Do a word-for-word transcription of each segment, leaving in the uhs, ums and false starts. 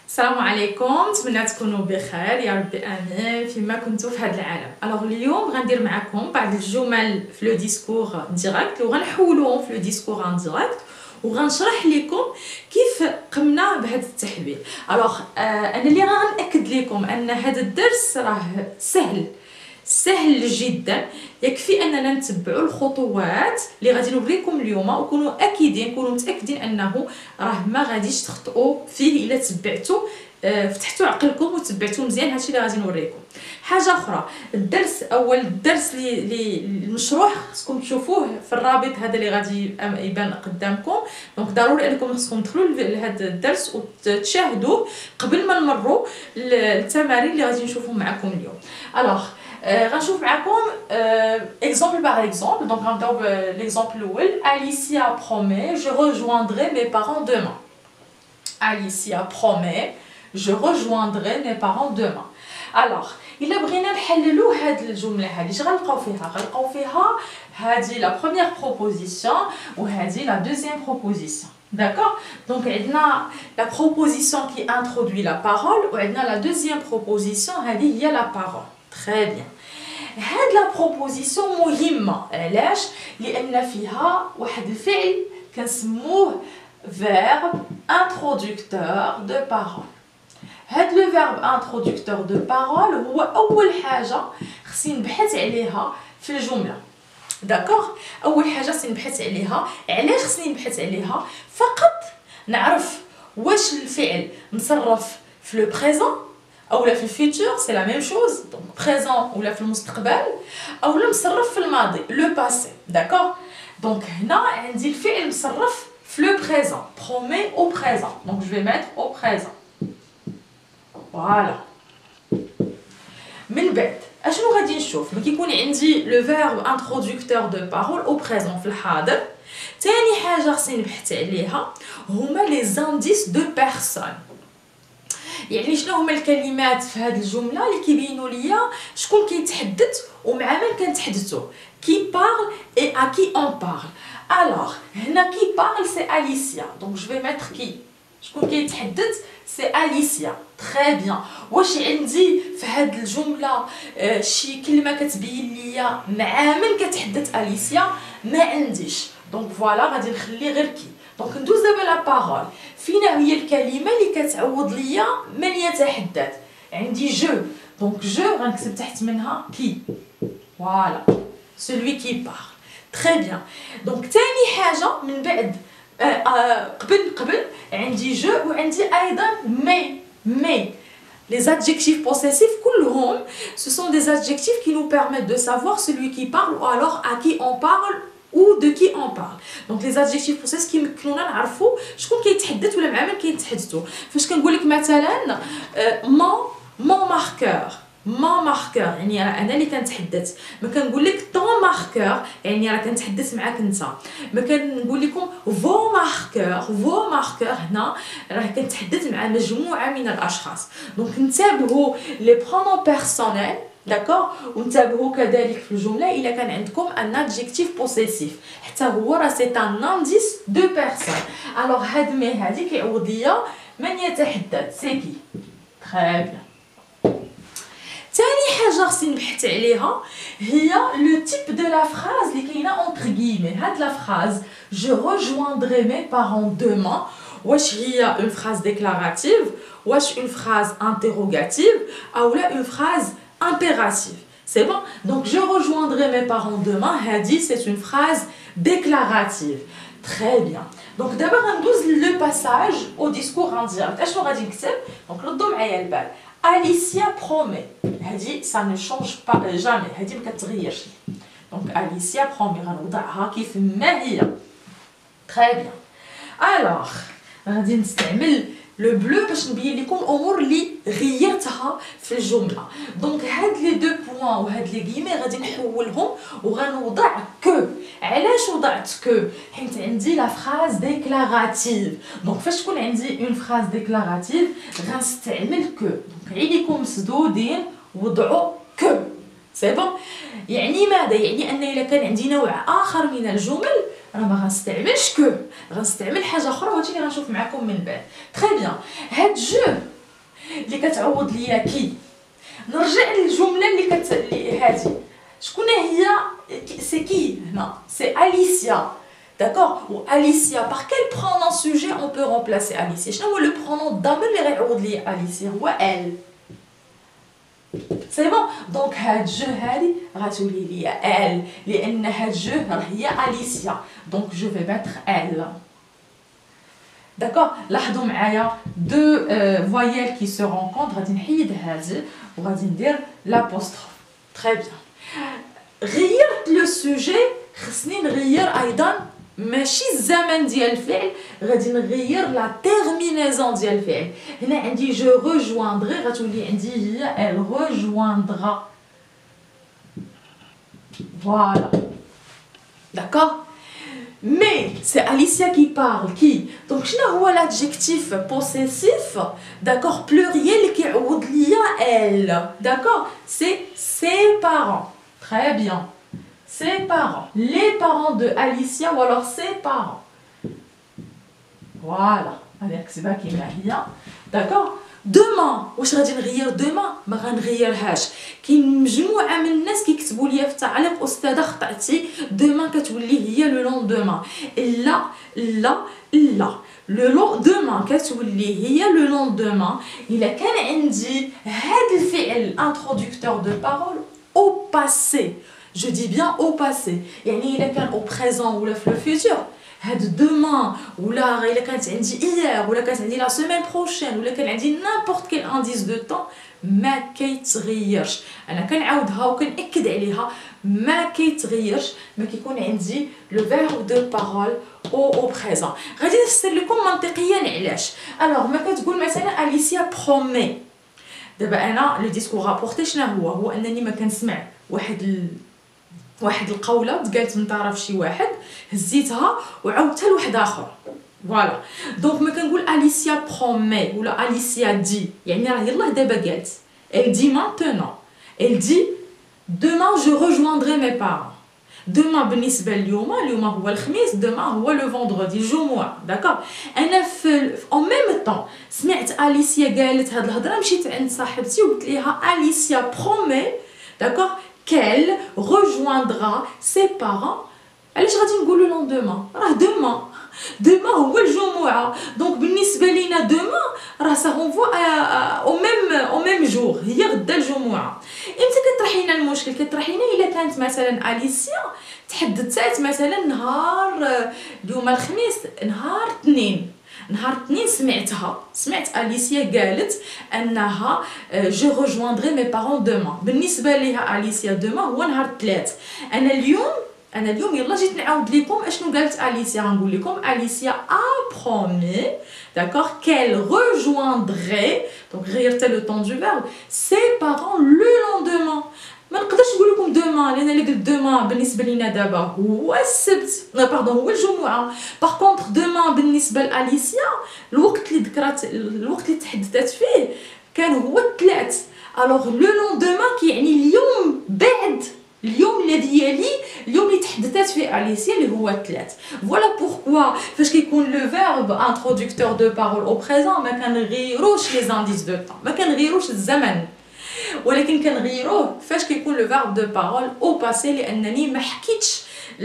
السلام عليكم، نتمنى تكونوا بخير يا ربي امين فيما كنتوا في هذا العالم. الوغ اليوم غندير معكم بعض الجمل في لو ديسكور ديريكت وغنحولوهم في لو ديسكور ان ديريكت وغنشرح لكم كيف قمنا بهذا التحويل. الوغ آه انا اللي غنأكد لكم ان هذا الدرس راه سهل سهل جدا، يكفي اننا نتبعوا الخطوات اللي غادي نوريكم اليوم وكونوا اكيدين كونوا متاكدين انه راه ما غاديش تخطئوا فيه الا تبعتوا آه فتحتوا عقلكم وتبعتوا مزيان هادشي اللي غادي نوريكم. حاجه اخرى، الدرس اول الدرس اللي المشروح خصكم تشوفوه في الرابط هذا اللي غادي يبان قدامكم، دونك ضروري انكم خصكم تدخلوا لهذا الدرس وتشاهدوه قبل ما نمروا التمارين اللي غادي نشوفهم معكم اليوم. الوغ غنشوف معكم exemple par exemple. Donc غنبداو l'exemple الاول. Alicia promet je rejoindrai mes parents demain. Alicia promet je rejoindrai mes parents demain. Alors الا بغينا نحللوا هاد الجمله هذه اش غنلقاو فيها؟ غنلقاو فيها هذه لا بروميير بروبوزيسيون وهذه لا دوزيام بروبوزيسيون. D'accord? Donc, on a la proposition qui introduit la parole ou on a la deuxième proposition, il y a la parole. Très bien. هاد لا بروبوزيسيون مهمه، علاش؟ لان فيها واحد الفعل كنسموه فيرب انترودكتور دو بارول. هاد لو فيرب انترودكتور دو بارول هو اول حاجه خصني نبحث عليها في الجمله. داكوغ؟ اول حاجه خصني نبحث عليها. علاش خصني نبحث عليها؟ فقط نعرف واش الفعل مصرف في لو بريزون او لا في الفيتور، سي لا ميم شوز، دونك بريزون ولا في المستقبل او لا مصرف في الماضي لو باسي. داكوغ؟ دونك هنا عندي الفعل مصرف في لو بريزون، برومي او بريزون، دونك جو في ميتر او بريزون. فوالا. من بعد اشنو غادي نشوف؟ ملي كيكون عندي لو فيرب انترودكتور دو بارول او بريزون في الحاضر، ثاني حاجه خصني نبحث عليها هما لي زانديس دو بيرسون. يعني شنو هما الكلمات في هذه الجمله اللي كيبينوا ليا شكون كيتحدث ومع من كنتحدثوا. كي بارل اي ا كي اون بارل. الوغ هنا كي بارل سي اليسيا، دونك جو في ميتر كي. شكون كيتحدث؟ سي اليسيا. تري بيان. واش عندي في هذه الجمله آه شي كلمه كتبين ليا مع من كتحدث اليسيا؟ ما عنديش، دونك فوالا غادي نخلي غير كي. دونك ندوز دابا لا بارول. فينا هي الكلمه اللي كتعوض ليا من يتحدث؟ عندي جو، دونك جو غنكتب تحت منها كي. فوالا celui qui parle. تري بيان. دونك ثاني حاجه من بعد آه آه قبل قبل عندي جو وعندي ايضا مي. مي les adjectifs possessifs كلهم ce sont des adjectifs qui nous permettent de savoir celui qui parle ou alors à qui on parle ou de qui on parle. Donc les adjectifs possessifs كيمكنونا نعرفوا شكون كيتحدث ولا مع من كيتحدثوا. فاش كنقول لك مثلا مون مون ماركور، مون ماركور يعني راه انا اللي كنتحدث. ما كنقول لك طون ماركور يعني راه كنتحدث معاك انت. ما كنقول لكم فو ماركور، فو ماركور هنا راه كنتحدث مع مجموعه من الاشخاص. دونك انتبهوا لي برونون بيرسونيل. داكوغ؟ وانتبهوا كذلك في الجمله الا كان عندكم ان ادجيكتيف بوسيسيف، حتى هو راه سي ان انديس دو بيرسون. الوغ هاد مي هادي كيعوض ليا من يتحدث، سي كي. تري بيان. ثاني حاجه خصني نبحث عليها هي لو تيب دو لا فراز اللي كاينه اونتر غيمي. هاد لا فراز جو rejoindrai mes parents demain، واش هي اون فراز ديكلاراتيف، واش اون فراز انتروغاتيف او لا اون فراز impératif. C'est bon? Donc je rejoindrai mes parents demain. Hadi, c'est une phrase déclarative. Très bien. Donc d'abord on douze le passage au discours en direct. اشنو غادي نكتب؟ Donc ردوا معايا البال. Alicia promet. Hadi, ça ne change pas jamais. Hadi ما كتغيرش. Donc Alicia promet غنوضعها كيف ما هي. Très bien. Alors غادي نستعمل لو بلو باش نبين لكم الامور اللي غيرتها في الجمله. دونك هاد لي دو بوين وهاد لي غيمي غادي نحولهم وغنوضع كو. علاش وضعت كو؟ حيت عندي لا فراز ديكلاراتيف. دونك فاش تكون عندي اون فراز ديكلاراتيف غنستعمل كو. دونك عيديكم مسدودين وضعوا كو. سي بون؟ يعني ماذا؟ يعني ان الا كان عندي نوع اخر من الجمل راه ما غنستعملش كو، غنستعمل حاجه اخرى وهادشي اللي غنشوف معكم من بعد. تري بيان. هاد جو اللي كتعوض ليا كي. نرجع للجمله اللي كت اللي هذه شكون هي؟ سي كي هنا؟ سي اليسيا. داكوغ. و اليسيا باغ كيل برونون سوجي اون بو رومبلاسي اليسيا؟ شنو هو لو برونون الضمير اللي غيعوض ليا اليسيا؟ هو ال. سي بون. دونك هاد جو هادي غتولي ليا ال، لان هاد جو راه هي اليسيا، دونك جو في ميتر ال. داكوغ. لاحظوا معايا دو فويال كي سو رونكونتر. غادي نحيد هذا وغادي ندير لابوستروف. تري بيان. غيرت لو سوجي، خصني نغير ايضا ماشي الزمن ديال الفعل، غادي نغير لا تيرمينيزون ديال الفعل. هنا عندي جو ريجواندغي، غتولي عندي هي ال ريجواندغا. فوالا. داكوغ. Mais c'est Alicia qui parle, qui. Donc, شنو هو l'adjectif possessif, d'accord, pluriel qui عوض ليا elle, d'accord, c'est ses parents. Très bien. Ses parents. Les parents de Alicia ou alors ses parents. Voilà. Allez, c'est pas qui m'a d'accord. Demain, واش غادي نغير demain؟ ما غنغيرهاش. كاين مجموعه من الناس كيكتبوا لي في التعليق استاذه خطأتي، demain كتولي هي لو لوندومان. لا لا لا، لو لوندومان كتولي هي لو لوندومان الا كان عندي هذا الفعل introducteur de parole au passé. Je dis bien au passé. يعني الا كان au présent ولا في le futur. هاد demain ولا الا كانت عندي hier ولا كانت عندي la semaine prochaine ولا كان عندي n'importe quel indice de temps ما كيتغيرش. انا كنعاودها وكنأكد عليها ما كيتغيرش. ما كيكون عندي لو verbe de parole au au présent. غادي نفسر لكم منطقيا علاش. الوغ ما كتقول مثلا اليسيا برومي. دابا انا لو ديسكور رابورتي شنو هو؟ هو انني ما كنسمع واحد ال... واحد القوله تقالت من طرف شي واحد، هزيتها وعاودتها لواحد اخر. فوالا. دونك ما كنقول اليسيا برومي ولا اليسيا دي، يعني راه يلاه دابا قالت. elle dit maintenant. elle dit demain je rejoindrai mes parents. demain بالنسبه اليوم، اليوم هو الخميس، demain هو لو فوندردي الجمعه. داكوغ. انا في اون ميم طون سمعت اليسيا قالت هاد الهضره، مشيت عند صاحبتي وقلت ليها اليسيا برومي داكوغ qu'elle rejoindra ses parents. علاش غادي نقولوا لوندومان؟ راه دوما دوما هو الجمعه، دونك بالنسبه لينا دوما راه سا رونفوا او ميم او ميم جور، هي غدا الجمعه. امتى كطرح لنا المشكل؟ كطرح لنا الا كانت مثلا اليسيا تحدثت مثلا نهار اليوم الخميس، نهار اثنين نهار اثنين سمعتها، سمعت اليسيا قالت انها جو ريجواندري مي بارون دوما. بالنسبه ليها اليسيا دوما هو نهار الثلاث. انا اليوم انا اليوم يلا جيت نعاود لكم اشنو قالت اليسيا. غنقول لكم اليسيا ا برومي داكوغ qu'elle rejoindrait. دونك غيرت لو طون دو فيرب سي بارون لو لوندومان. ما نقدرش نقول لكم دوما لان اللي قلت دوما بالنسبه لينا دابا هو السبت، باردون هو الجمعه. باغ كونطخ دوما بالنسبه لاليسيا الوقت اللي ذكرت الوقت اللي تحدثت فيه كان هو الثلاث. الوغ لو لوندومان كيعني اليوم بعد، اليوم الذي يلي اليوم اللي تحدثت فيه اليسيا اللي هو الثلاث. فوالا بوركوا فاش كيكون لو فيرب انترودكتور دو بارول او بريزون ما كنغيروش لي زانديس دو طون، ما كنغيروش الزمن، ولكن كنغيروه فاش كيكون لو فيرب دو بارول او باسي، لانني ما حكيتش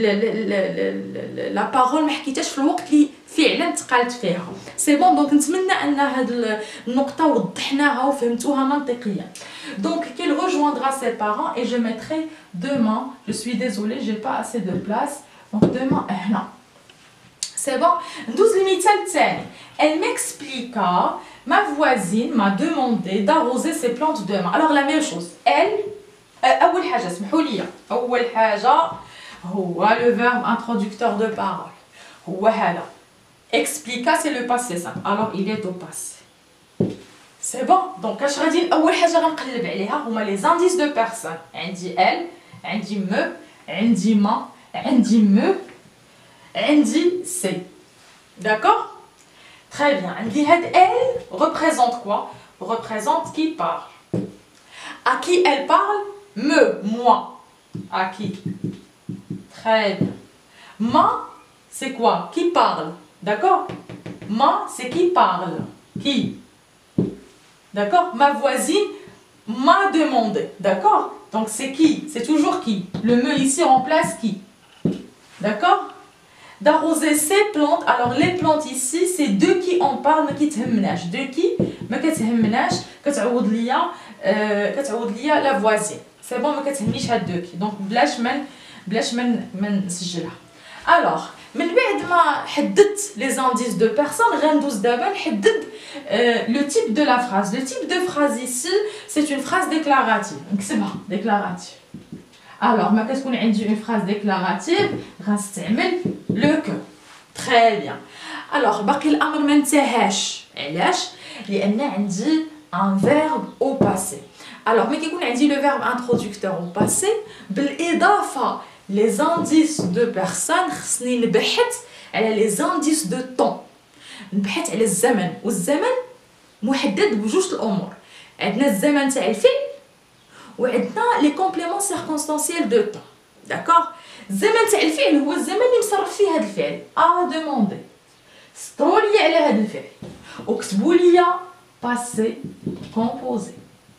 لا بارول، ما حكيتهاش في الوقت اللي فعلا تقالت فيها. سي بون. دونك نتمنى ان هاد النقطه وضحناها وفهمتوها منطقيا. دونك qu'il rejoindra ses parents et je mettrai demain. Je suis désolée, j'ai pas assez de place. Donc demain هنا. C'est bon. ندوز للمثال الثاني. Elle m'expliqua, ma voisine m'a demandé d'arroser ses plantes demain. Alors la même chose. Elle اول حاجه اسمحوا لي، اول حاجه هو le verbe introducteur de parole هو هذا. expliqua c'est le passé simple. Alors il est au passé. C'est bon. Donc اش غادي اول حاجه غنقلب عليها هما لي زانديس دو بيرسون. عندي elle، عندي me، عندي ما، عندي me، عندي c'est. D'accord? Très bien. عندي هاد elle représente quoi? Représente qui parle. À qui elle parle? Me, moi. À qui? Très bien. Ma, c'est quoi? Qui parle? D'accord? Ma, c'est qui parle? Qui? D'accord? Ma voisine m'a demandé. D'accord? Donc c'est qui? C'est toujours qui? Le me ici remplace qui? D'accord? D'arroser ces plantes. Alors les plantes ici, c'est de qui on parle, ما كيتهمناش. De qui? ما كتهمناش. كتعوض ليا كتعوض ليا la voisine. C'est bon, ما كتهمنيش هاد de qui. Donc بلاش من بلاش من من نسجلها. Alors من بعد ما حددت les indices de personnes, غندوز دابا نحدد le type de la phrase. Le type de phrase ici, c'est une phrase déclarative. نكتبها déclarative. Alors, ما كتكون عندي une phrase déclarative, غنستعمل le que. Très bien. Alors, باقي الأمر ما انتهاش. علاش؟ لأن عندي un verbe au passé. Alors, ملي كيكون عندي le verbe introducteur au passé, بالإضافة les indices de personne خصني نبحث على les indices de temps. نبحث على الزمن، والزمن محدد بجوج الأمور. عندنا الزمن تاع الفعل وعندنا لي كومبليمون سيركونستانسيال دو طون. داكوغ؟ الزمن تاع الفعل هو الزمن اللي مصرف فيه هذا الفعل. ا دوموندي. سطروا لي على هذا الفعل وكتبوا لي باسي كومبوزي.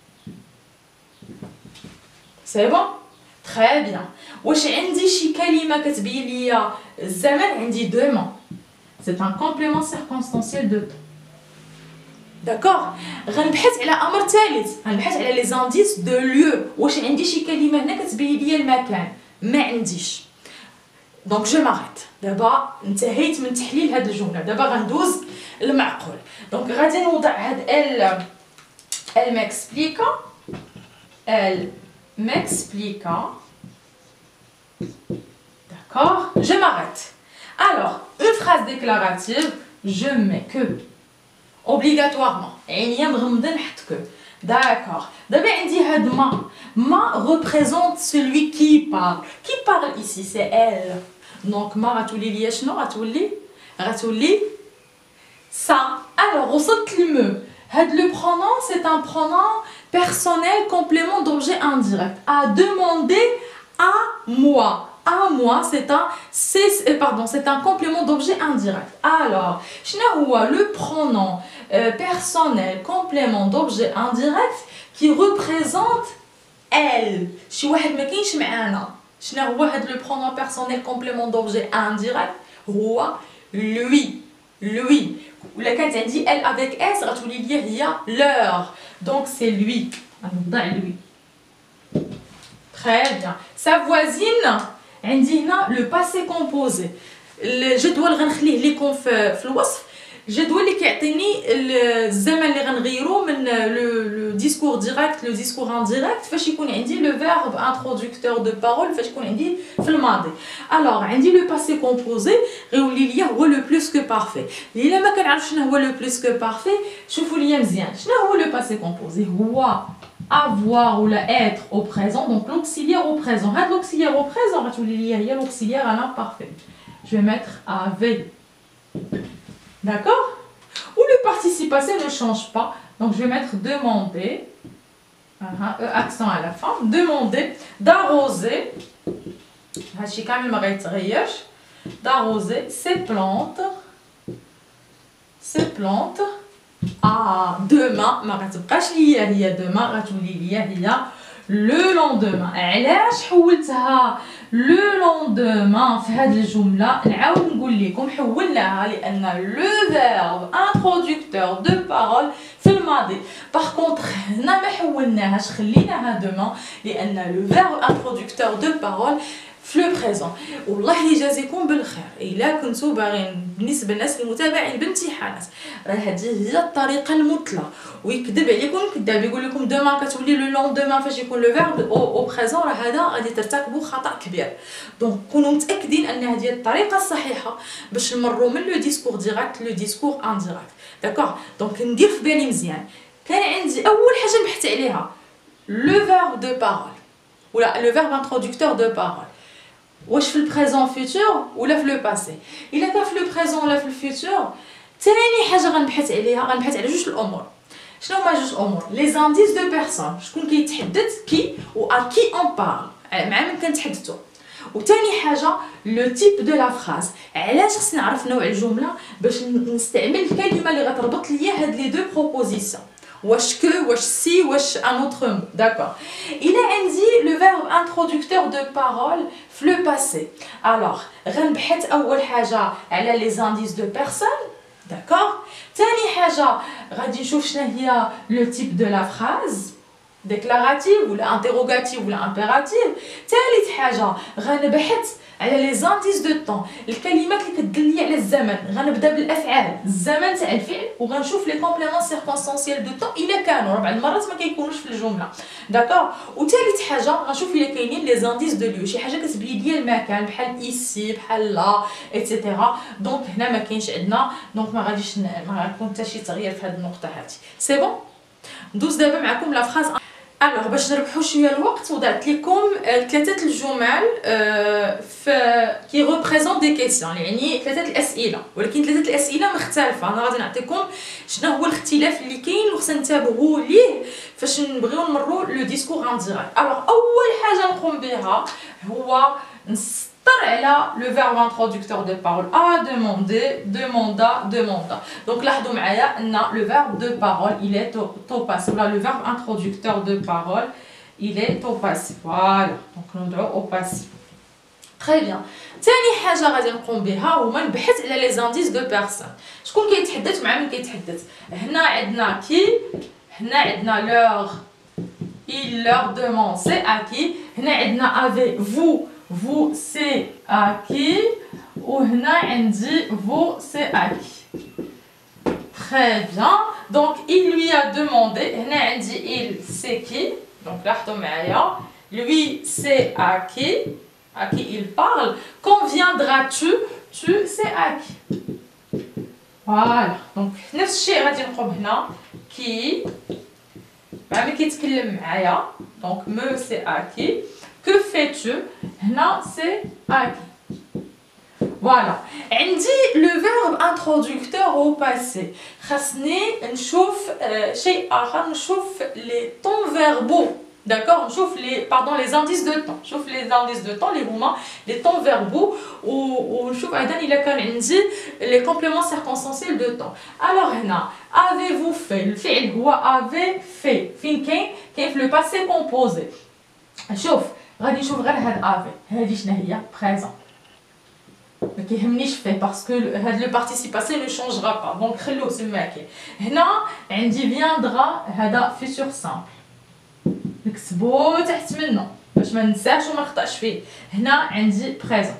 سي بون؟ تري بيان. واش عندي شي كلمه كتبين لي الزمن؟ عندي دومون. سي ان كومبليمون سيركونستانسيال دو طون. داكوغ؟ غنبحث على امر ثالث، غنبحث على لي زانديس دو ليو. واش عندي شي كلمه هنا كتبين لي المكان؟ ما عنديش. دونك جو ماريت. دابا انتهيت من تحليل هاد الجمله، دابا غندوز المعقول. دونك غادي نوضع هاد ال ال m'explica ال m'explica. D'accord? Je m'arrête. Alors, une phrase déclarative, je mets que. Obligatoirement. عينيا مغمضين نحط que. D'accord. دابا عندي هاد ما. ما représente celui qui parle. Qui parle ici? C'est elle. Donc ما غتولي ليا شنو؟ غتولي غتولي ça. Alors, وصلت للمو. هاد le pronom, c'est un pronom personnel complément d'objet indirect. À demander à moi. À moi, c'est un c'est pardon, c'est un complément d'objet indirect. Alors, شنو هو le pronom euh, personnel complément d'objet indirect qui représente elle. شي واحد ما كاينش معانا. شنو هو هاد le pronom personnel complément d'objet indirect؟ هو lui. lui. ولا كانت عندي elle avec s غتولي لي هي leur. Donc c'est lui. غنوضع lui. Très bien. Sa voisine. عندي هنا لو باسي كومبوزي. الجدول غنخليه لكم في في الوصف. الجدول اللي كيعطيني الزمن اللي غنغيرو من لو لو ديسكور ديريكت لو ديسكور انديريكت فاش يكون عندي لو فيرب انترودكتور دو بارول فاش يكون عندي في الماضي. الوغ عندي لو باسي كومبوزي غيولي ليا هو لو بلوس كو بارفي. الا ما كنعرفش شنو هو لو بلوس كو بارفي شوفوا ليا مزيان. شنو هو لو باسي كومبوزي؟ هو avoir ou la être au présent, donc l'auxiliaire au présent. L'auxiliaire au présent, il y a l'auxiliaire à l'imparfait. Je vais mettre avait. D'accord? Ou le participe passé ne change pas. Donc je vais mettre demander. Uh-huh, e accent à la fin. Demander d'arroser. D'arroser ces plantes. Ces plantes. Ah, demain, ما غتبقاش ليا هي demain غتولي ليا هي le lendemain. علاش حولتها le lendemain في هذه الجملة؟ نعاود نقول لكم حولناها لأن le verbe introducteur de parole في الماضي. par contre هنا ما حولناهاش خليناها demain لأن le verbe introducteur de parole في لو بريزون. والله يجازيكم بالخير الا كنتو باغيين بالنسبه للناس المتابعين بامتحانات راه هذه هي الطريقه المثلى. ويكذب عليكم كذاب يقول لكم دوما كتولي لو لوندومان فاش يكون لو فيرب او بريزون، راه هذا غادي ترتكبوا خطا كبير. دونك كونوا متاكدين ان هذه هي الطريقه الصحيحه باش نمروا من لو ديسكور ديريكت لو ديسكور انديريكت. داكوغ؟ دونك ندير في بالي مزيان. كان عندي اول حاجه نبحث عليها لو فيرب دو بارول ولا لو فيرب انترودكتور دو بارول. واش في البريزون فيتور ولا في لو باسي؟ الا كان في لو بريزون ولا في الفيتور ثاني حاجه غنبحث عليها غنبحث على جوج الامور. شنو هما جوج الامور؟ لي زانديس دو بيرسون، شكون كيتحدث كي و ا كي اون بارل مع من كنتحدثوا. وثاني حاجه لو تيب دو لا فراز، علاش خصني نعرف نوع الجمله باش نستعمل الكلمه اللي غتربط ليا هاد لي دو بروبوزيسيون. واش que, واش si, واش un autre mot. D'accord. Il a dit le verbe introducteur de parole le passé. Alors, غنبحث أول حاجة على les indices de personne. D'accord. ثاني حاجة غادي نشوف شنو هي le type de la phrase. déclarative ou interrogative ou impérative. ثالث حاجة غنبحث على les indices de temps. الكلمات اللي كتدل لي على الزمن. غنبدا بالافعال الزمن تاع الفعل وغنشوف لي كومبليمون سيركونستانسيال دو طون الا كانوا ربع المرات ما كيكونوش في الجمله. داكور. وثالث حاجه غنشوف الا كاينين لي زانديس دو ليو شي حاجه كتبين لي المكان بحال ايسي بحال لا ايتترا. دونك هنا ما كاينش عندنا دونك ما غاديش ما غيكون حتى شي تغيير في هذه النقطه هذه. سي بون. ندوز دابا معكم لا فراز. الوغ باش نربحوا شويه الوقت وضعت لكم ثلاثه الجمل في كي ريبريزونط دي كيسيون يعني ثلاثه الاسئله ولكن ثلاثه الاسئله مختلفه. انا غادي نعطيكم شنو هو الاختلاف اللي كاين وخصنا نتابعوا ليه فاش نبغيو نمروا لو ديسكور ان ديريكت. الوغ اول حاجه نقوم بها هو نسطر على لو فيرب انترودكتور دو بارول ا دوموندي دوموندا دوموندا. دونك لاحظوا معايا ان لو فيرب دو بارول il est au passé ولا لو فيرب انترودكتور دو بارول il est au passé. فوالا دونك نوضعو au passé. تري بيان. ثاني حاجه غادي نقوم بها هما نبحث على لي زانديس دو بيرسون. شكون كيتحدث مع من كيتحدث؟ هنا عندنا كي، هنا عندنا لور il leur demande c'est à qui. هنا عندنا avec vous vous c'est à qui. وهنا عندي vous c'est à qui. Très bien. Donc il lui a demandé. هنا عندي il c'est qui. Donc لاحظوا معايا lui c'est à qui à qui il parle. Quand viendras-tu? Tu c'est à qui. Voilà. Donc نفس الشيء غادي نقوم هنا qui مع ملي كيتكلم معايا. Donc me c'est à qui. Que fais-tu? هنا c'est à qui. Voilà. عندي le verbe introducteur au passé. خاصني نشوف شيء آخر نشوف les temps verbaux. D'accord, on chauffe les pardon les indices de temps. chauffe les indices de temps les moments les temps verbaux ou ou chauffe ايضا الا كان عندي les compléments circonstanciels de temps. Alors هنا avez-vous fait الفعل هو avait fait فين كاين كاين في le passé composé. شوف غادي نشوف غير هاد avait هادي شنو هي présent ما كيهمنيش في باسكو هاد لو بارتيسيباسي نو شونجرا با دونك خلوه سما كاين. هنا عندي viendra هذا futur simple نكتبو تحت منه باش ما ننساش وما نخطاش فيه. هنا عندي بريزون.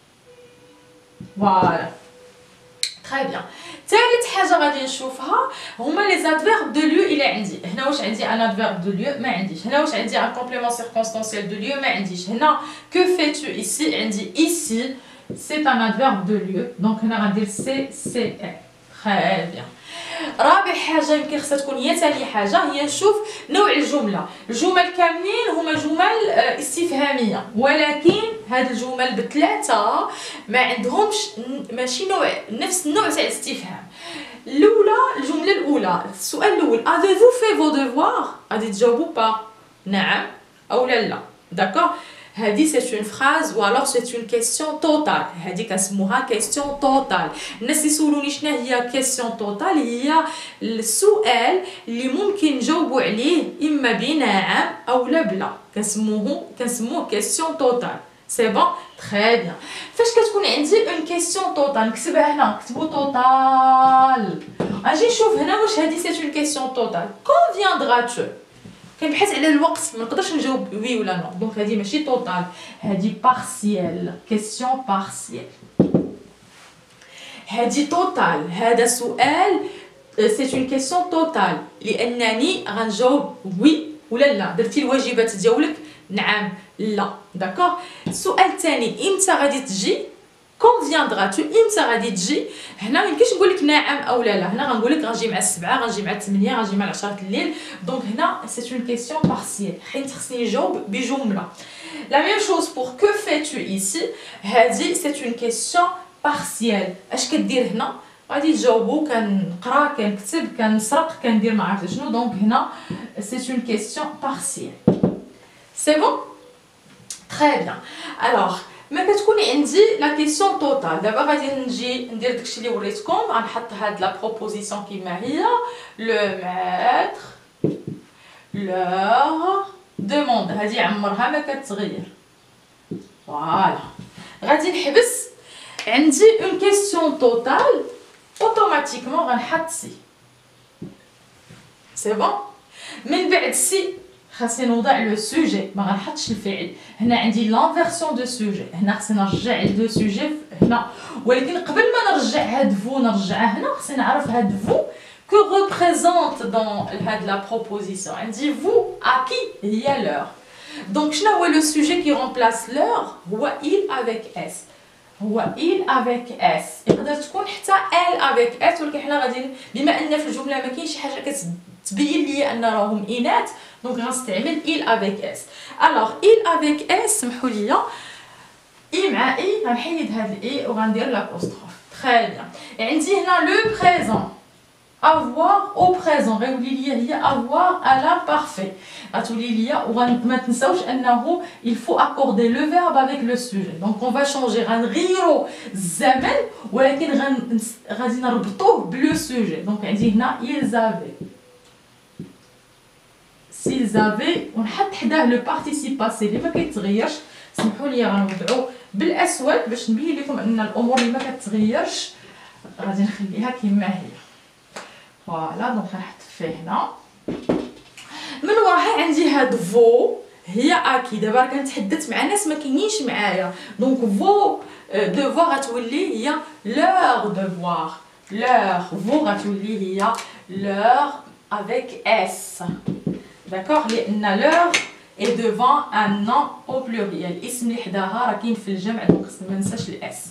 فوالا تري بيان. ثالث حاجه غادي نشوفها هما لي زادفيرب دو ليو. الى عندي هنا واش عندي ان ادفيرب دو ليو ما عنديش. هنا واش عندي ان كومبليمون سيركونستانسيال دو ليو ما عنديش. هنا que fais-tu ici عندي ici c'est un adverbe de lieu. donc هنا غندير سي سي ال. تري بيان. رابع حاجه يمكن خصها تكون هي ثاني حاجه هي نشوف نوع الجمله. الجمل كاملين هما جمل استفهاميه ولكن هاد الجمل بثلاثه ما عندهمش ماشي نوع نفس النوع تاع الاستفهام. الاولى الجمله الاولى السؤال الاول avez-vous fait vos devoirs غادي تجاوبوا با نعم او لا لا. داكور. هذه c'est une phrase ou alors c'est une question totale. هذه كنسموها question totale. الناس يسولوني شنو هي question totale هي السؤال اللي ممكن نجاوبوا عليه اما بنعم او لا بلا كنسموه كنسموه question totale. سي بون. تري بيان. فاش كتكون عندي اون كيسيون توتال نكتبها هنا نكتبو توتال. اجي نشوف هنا واش هذه سي اون كيسيون توتال. كون فياندرا-tu كنبحث على الوقت ما نقدرش نجاوب وي ولا نو. دونك هذه ماشي توتال هذه بارسيال كيسيون بارسيال. هذه توتال هذا سؤال سي اون كيسيون توتال لانني غنجاوب وي ولا لا. درتي الواجبات ديالك نعم لا. داكوغ. السؤال الثاني امتى غادي تجي كون فياندرا-tu امتى غادي تجي. هنا ميمكنش نقول لك نعم او لا لا. هنا غنقول لك غنجي مع السبعه غنجي مع الثمانيه غنجي مع العشرة الليل. دونك هنا سي اون كيسيون بارسيال حيت خصني نجاوب بجمله. لا ميم شوز بور كو فيتو ايسي هذه سي اون كيسيون بارسيال. اش كدير هنا غادي تجاوبوا كنقرا كنكتب كنسرق كندير ما عرفت شنو. دونك هنا سي اون كيسيون بارسيال. سي بون. تري بيان. الوغ ما كتكوني عندي لا كيسيون توتال. دابا غادي نجي ندير داكشي اللي وريتكم، غنحط هاد لا بروبوزيسيون كيما هي لو ماتر لور دوموند، هادي عمرها ما كتغير. فوالا غادي نحبس عندي اون كيسيون توتال، اوتوماتيكمون غنحط سي. سي بون. من بعد سي خاصني نوضع لو سوجي، ما غنحطش الفعل. هنا عندي لانفيرسيون دو سوجي، هنا خاصني نرجع لو سوجي هنا، ولكن قبل ما نرجع هاد فو نرجعها هنا خاصني نعرف هاد فو que représente dans هاد la proposition. عندي vous à qui هي l'heure. Donc شنو هو لو سوجي كي remplace l'heure؟ هو il avec s. هو il avec s. يقدر تكون حتى elle avec s، ولكن حنا غادي بما ان في الجمله ما كاينش شي حاجه كتبين لي ان راهم اناث، دونك غنستعمل il avec s. alors il avec s سمحوا لي i مع i غنحيد هاد الاي وغندير لابوستروف. تري بيان. عندي هنا لو بريزون avoir au présent، غيولي ليا هي avoir à l'imparfait. غتولي ليا وما تنساوش انه il faut accorder le verbe avec le sujet. donc on va changer، غنغيروا الزمن ولكن غن غادي نربطوه بلو سوجي. دونك عندي هنا ils avaient، s'ils avaient ونحط حداه لو بارتيسيب باسي اللي ما كيتغيرش. سمحوا لي غنوضعو بالاسود باش نبين لكم ان الامور اللي ما كتغيرش غادي نخليها كما هي. فوالا دونك غنحط فيه هنا. من وراها عندي هاد فو هي اكي. دابا كنتحدث مع ناس ما كاينينش معايا، دونك فو دوفوار غتولي هي لور دوفوار. لور فو غتولي هي لور افيك اس. داكوغ، لان لور اي دوفون ان نون او بلوريال، الاسم اللي حداها راه كاين في الجمع، دونك خصنا ما ننساش الاس.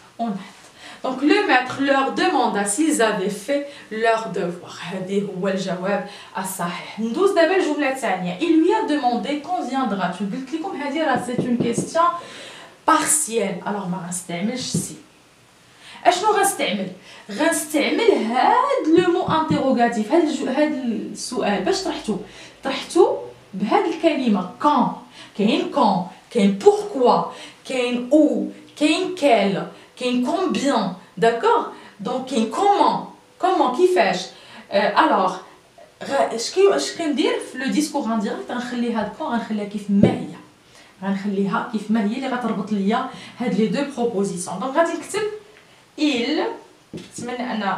Donc le maître leur demanda s'ils avaient fait leur devoir. هذا هو الجواب الصحيح. ندوز دابا الجملة الثانية. Il lui a demandé quand viendras-tu. قلت لكم هذه راه c'est une question partielle. alors ما غنستعملش سي. اشنو غنستعمل؟ غنستعمل هاد لو مو انتيروغاتيف. هاد الجو... هاد السؤال باش طرحتو طرحتو بهاد الكلمة كون. كاين كون، كاين pourquoi، كاين où، كاين quel، كاين combien. d'accord. donc كاين comment. comment كيفاش. alors اش كي اش كندير في لو ديسكور انديريكت؟ غنخلي هاد كون غنخليها كيف ما هي، غنخليها كيف ما هي اللي غتربط ليا هاد لي دو بروبوزيسيون. دونك غادي نكتب il، نتمنى ان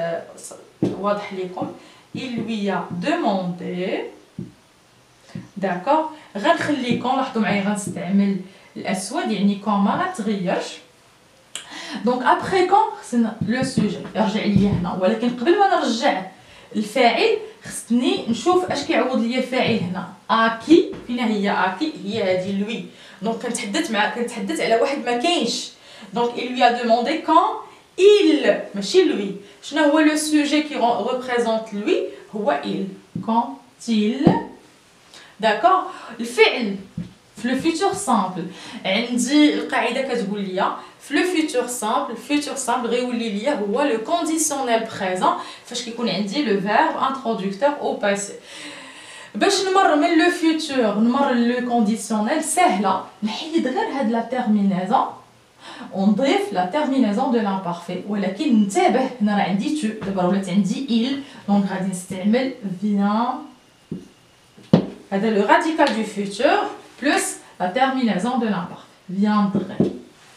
واضح لكم. il lui a demandé. d'accord. غنخلي كون، لاحظوا معايا غنستعمل الاسود يعني كون ما غتغيرش. دونك ابخي كون خصنا لو سوجي يرجع ليا هنا، ولكن قبل ما نرجع الفاعل خصني نشوف اش كيعوض ليا الفاعل هنا. اكي فين هي؟ اكي هي هذه لوي. دونك كنتحدث مع كنتحدث على واحد ما كاينش. دونك il lui a demandé quand il ماشي لوي. شنو هو لو سوجي كي ريبريزونط لوي؟ هو il. quand il. داكوغ. الفعل في لو فيتور سامبل عندي القاعده كتقول ليا في لو فيتور سامبل، فيتور سامبل غيولي ليا هو لو كونديسيونيل بريزون فاش كيكون عندي لو فيرب انترودكتور او باسي. باش نمر من لو فيتور نمر لو كونديسيونيل سهله، نحيد غير هاد لا تيرمينيزون ونضيف لا تيرمينيزون دو لامبارفي. ولكن انتبه هنا راه عندي تو، دابا ولات عندي il، دونك غادي نستعمل فيان. هذا لو راديكال دو فيتور plus la terminaison de l'imparfait. viendrait.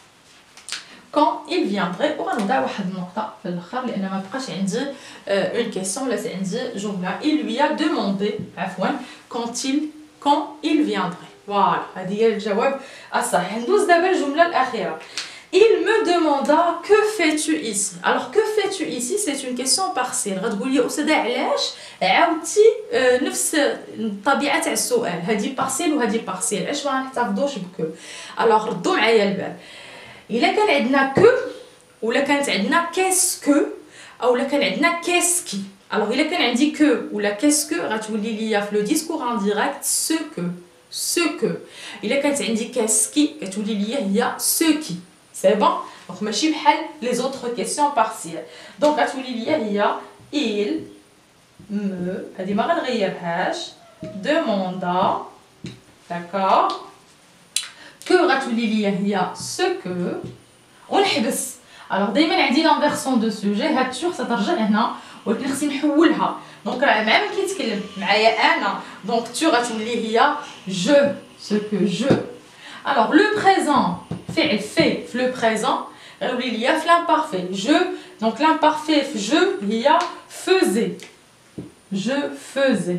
quand il viendrait. وغنوضع واحد النقطة في الآخر لأن ما بقاش عندي une question، ولا عندي جملة. il lui a demandé عفوا quand il quand il viendrait. فوالا هذه هي الجواب الصحيح. ندوز دابا الجملة الأخيرة. il me demanda que fais-tu ici. alors que fais-tu ici c'est une question partielle. غتقول لي أستاذة علاش عاودتي نفس الطبيعه تاع السؤال؟ هذه بارسيل وهذه بارسيل، علاش ما نحتفظوش بكو؟ الوغ ردوا معايا البال. الا كان عندنا كو ولا كانت عندنا كاسكو او لا كان عندنا كاسكي. الوغ الا كان عندي كو ولا كاسكو غتولي ليا في لو ديسكور ان ديريكت سو كو سو كو. الا كانت عندي كاسكي كتولي ليا هي سو كي. سي بون. دونك ماشي بحال لي زوطخ كيسيون بارسيل. دونك غتولي ليا هي il me هذه ما غنغيرهاش demanda. d'accord. كو غتولي ليا هي سو كو ونحبس. الوغ دائما عندي لانفيرسون دو سوجي، هاد تور سترجع هنا ولكن خصني نحولها. دونك راه مع من كيتكلم معايا انا دونك تور غتولي هي جو سو كو جو. الوغ لو بريزون فعل في في لو بريزون غيولي ليا في لامبارفي جو. دونك لامبارفي في جو هي فوزي جو فوزي.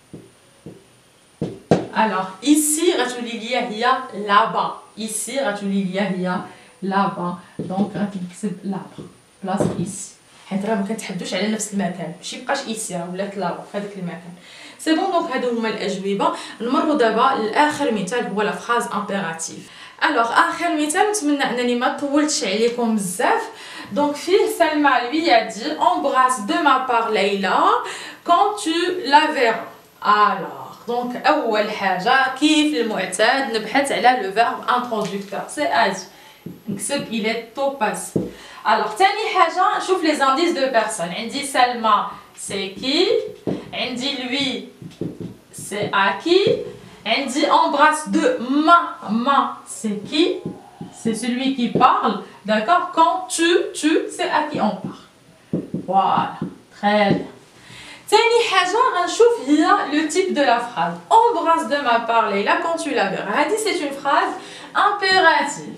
Alors, ici, غتولي ليا هي là-bas. Ici, غتولي ليا هي là-bas. Donc, غادي نكتب là-bas. بلاص ici. حيت راه ما كنتحدوش على نفس المكان، ماشي بقاش ici راه ولات là-bas في هذاك المكان. سي بون. دونك هادو هما الأجوبة. نمروا دابا لآخر مثال هو لا phrase impérative. Alors, آخر مثال نتمنى أنني ما طولتش عليكم بزاف. Donc, فيه سلمى lui a dit embrasse de ma part Leïla quand tu la verras. Alors, donc أول حاجة كيف المعتاد نبحث على le verbe introducteur. C'est agi. نكتب il est au passé. Alors, تاني حاجة نشوف les indices de personne. عندي سلمى c'est qui. عندي lui c'est à qui. عندي embrasse de ma ma c'est qui. C'est celui qui parle. D'accord. Quand tu tu c'est à qui on parle. Voilà. Très bien. ثاني حاجة غنشوف هي le type de la phrase. Embrasse de ma part Leïla quand tu la verras. هذه c'est une phrase impérative.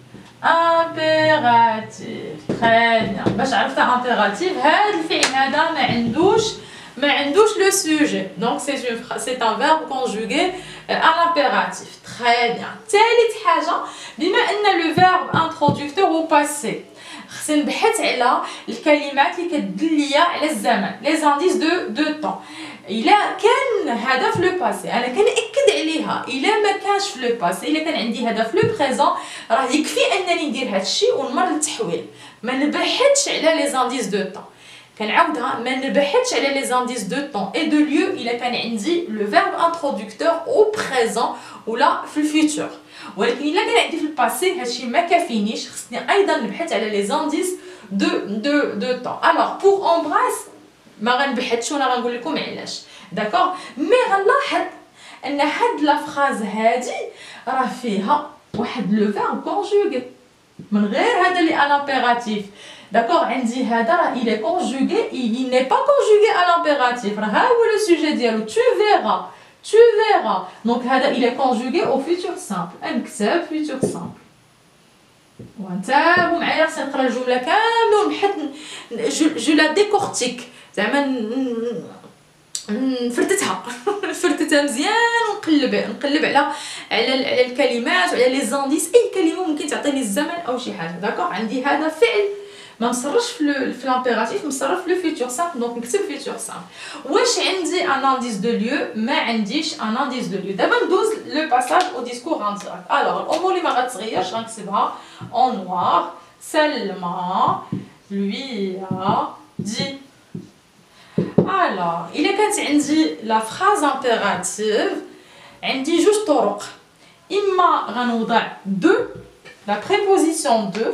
Impérative. Très bien. باش عرفتها impérative هذا الفعل هذا ما عندوش ما عندوش le sujet. Donc c'est une c'est un verbe conjugué à l'impératif. Très bien. ثالث حاجة بما أن le verbe introducteur au passé خصني نبحث على الكلمات اللي كتدل ليا على الزمن لي زانديس دو دو طون. الا كان هذا في لو باسي انا كنأكد عليها، الا ما كانش في لو باسي الا كان عندي هذا في لو بريزون راه يكفي انني ندير هذا الشيء ونمر للتحويل. ما نبحثش على لي زانديس دو طون. كنعاودها ما نبحثش على لي زانديس دو طون اي دو ليو الا كان عندي لو فيرب انترودكتور او بريزون ولا في الفيتور. ولكن الا كان عندي في الباسي هادشي ما كافينيش، خصني ايضا نبحث على لي زانديس دو دو دو طون. الوغ بور امبراس ما غنبحثش وانا غنقول لكم علاش. داكوغ. مي غنلاحظ ان هاد لا فراز هادي راه فيها واحد لو فيرب كونجوغي من غير هذا اللي ان امبيراتيف. داكوغ. عندي هذا راه il est conjugué il n'est pas conjugué à l'impératif. راه ها هو لو سوجي ديالو tu verras tu verras. Donc هذا il est conjugué au futur simple. نكتب futur simple. وانتبهوا معايا خصني نقرا الجمله كامله ونبحث جو لا ديكورتيك زعما نفرتتها نفرتتها مزيان ونقلب نقلب على على على الكلمات وعلى لي زانديس. اي كلمه ممكن تعطيني الزمن او شي حاجه. داكوغ. عندي هذا فعل ما مصرفش في في لامبيراتيف، مصرف في لو فيتور سامبل. دونك نكتب فيتور سامبل. واش عندي ان انديس دو ليو؟ ما عنديش ان انديس دو ليو. دابا ندوز لو باساج او ديسكور ان ديريكت. الوغ الامور اللي ما غتغيرش غنكتبها اون نوار. سلمى lui a dit. الوغ الا كانت عندي لا فراز امبيراتيف عندي جوج طرق. اما غنوضع دو لا بريبوزيسيون دو.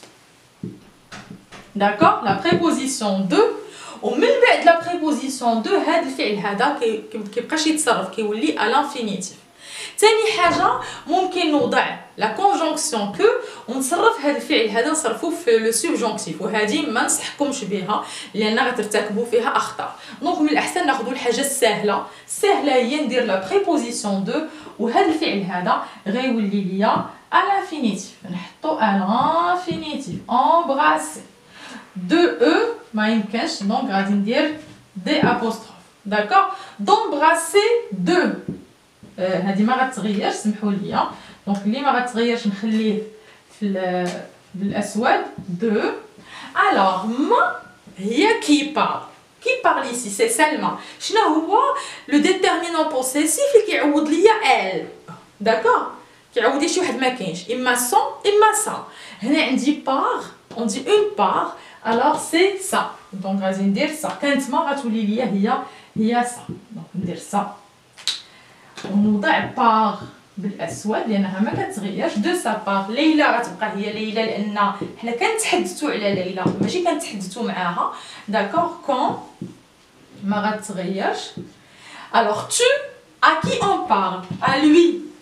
D'accord. La préposition de ومن بعد لا بريبوزيسيون دو هذا الفعل هذا كيبقاش يتصرف كيولي à l'infinitif. ثاني حاجه ممكن نوضع لا كونجونكسيون كو ونصرف هذا الفعل هذا نصرفوه في لو سوبجونكتيف، وهذه ما نصحكمش بها لان غترتكبوا فيها اخطاء. دونك من الاحسن ناخذوا الحاجه السهله. السهله هي ندير لا بريبوزيسيون دو وهذا الفعل هذا غيولي ليا à l'infinitif. نحطو à l'infinitif. embrasser. de e ما يمكنش دونك غادي ندير دي apostrophe. داكوغ. d'embrasser de هذه ما غتغيرش سمحوا لي. دونك اللي ما غتغيرش نخليه في بالاسود دو. الوغ ما هي كي بار كي بار ici سي سلمى. شنو هو لو ديتيرمينون بوسيسيف اللي كيعوض ليا ال. داكوغ. كيعوض لي شي واحد ما كاينش اما سون اما سا. هنا عندي بار on dit une part alors c'est ça. donc غادي ندير ça. كانت ما غتولي ليا هي هي ça. دونك ندير ça ونوضع بار بالاسود لانها ما كتغيرش. دو سا بار ليلى غتبقى هي ليلى لان حنا كنتحدثوا على ليلى ماشي كنتحدثوا معاها. داكوغ. كون ما غتغيرش. alors tu à qui on parle? à lui.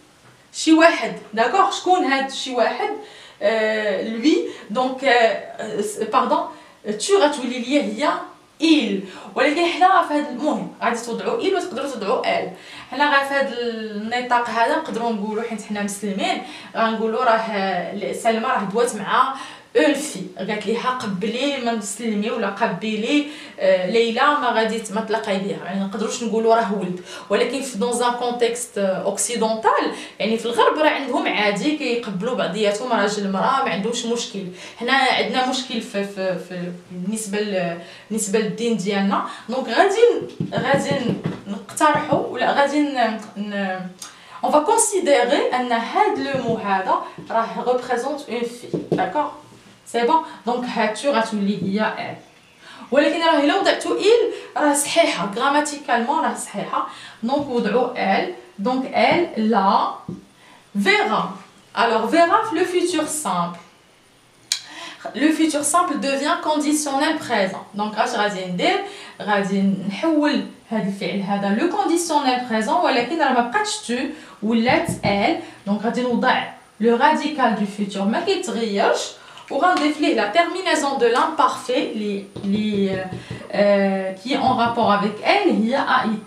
شي واحد داكوغ. شكون هاد شي واحد؟ آه لوي. دونك باردون تو غتولي ليا هي il. ولكن حنا في هذا المهم غادي توضعوا il وتقدروا توضعوا elle. حنا غير في هذا النطاق هذا نقدروا نقولوا حيت حنا مسلمين غنقولوا راه سلمى راه دوات مع اون في، قالت ليها قبلي ما تسلمي ولا قبلي آه ليلى ما غادي ما تلاقاي بها، يعني ما نقدروش نقولوا راه ولد. ولكن في دون ان كونتكست اوكسيدونتال يعني في الغرب راه عندهم عادي كيقبلوا بعضياتهم راجل المراه ما عندهمش مشكل. حنا عندنا مشكل في في, في بالنسبه بالنسبه للدين ديالنا. دونك غادي غادي نقترحوا ولا غادي ن on va considérer ان هاد لو مو هذا راه représente une fille. d'accord. سي بون. دونك هاتو غتولي هي ال. ولكن راه الا وضعتو ال راه صحيحه غراماتيكالمون راه صحيحه. دونك وضعوا ال. دونك ال لا فيرا. alors verra في لو فيتور سامبل. لو فيتور سامبل devient conditionnel présent. دونك اش غادي ندير؟ غادي نحول هذا الفعل هذا لو كونديسيونيل بريزون ولكن راه ما بقاتش تو ولات ال. دونك غادي نوضع لو راديكال دو فيتور ما كيتغيرش وغنضيف ليه لا تيرمينازون دو لامبارفي لي لي كي اون رابور افيك ال هي ait.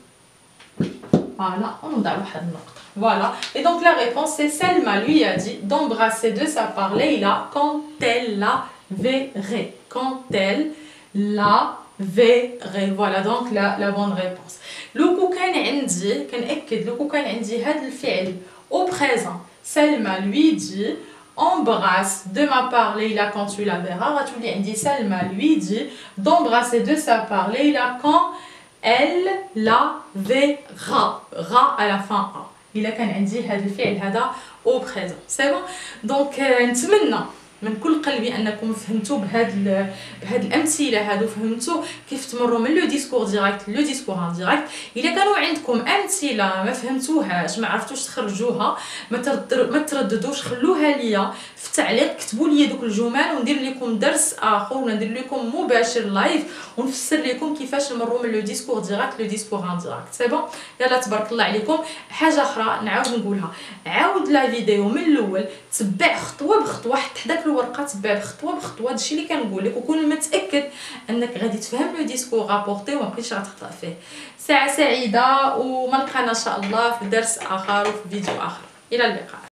فوالا ونوضع واحد النقطه. Voilà. Et donc la réponse c'est Selma lui a dit d'embrasser de sa part Leila quand elle la verrait. Quand elle la verrait. Voilà donc la, la bonne réponse. لو كو كان عندي كنأكد لو كو كان عندي هذا الفعل au présent Selma lui dit embrasse de ma part Leila quand tu la verras. غتولي عندي Selma lui dit d'embrasser de sa part Leila quand elle la verra. ra à la fin a. إلا كان عندي هذا الفعل هذا au présent. سي بون. دونك نتمنى من كل قلبي انكم فهمتوا بهاد بهاد الامثله هادو، فهمتوا كيف تمروا من لو ديسكور ديريكت لو ديسكور انديريكت. الا كانوا عندكم امثله ما فهمتوهاش ما عرفتوش تخرجوها ما ما ترددوش، خلوها ليا في التعليق، كتبوا لي دوك الجمل وندير لكم درس اخر ولا ندير لكم مباشر لايف ونفسر لكم كيفاش نمروا من لو ديسكور ديريكت لو ديسكور انديريكت. سي بون. يلا تبارك الله عليكم. حاجه اخرى نعاود نقولها، عاود لا فيديو من الاول، تبع خطوه بخطوه حتى حداك الورقه، تبع خطوه بخطوه هادشي اللي كنقول لك، وكون متاكد انك غادي تفهم لو ديسكور رابورتي وما بقيتش غتخطا فيه. ساعه سعيده وما نلقانا ان شاء الله في درس اخر وفي فيديو اخر. الى اللقاء.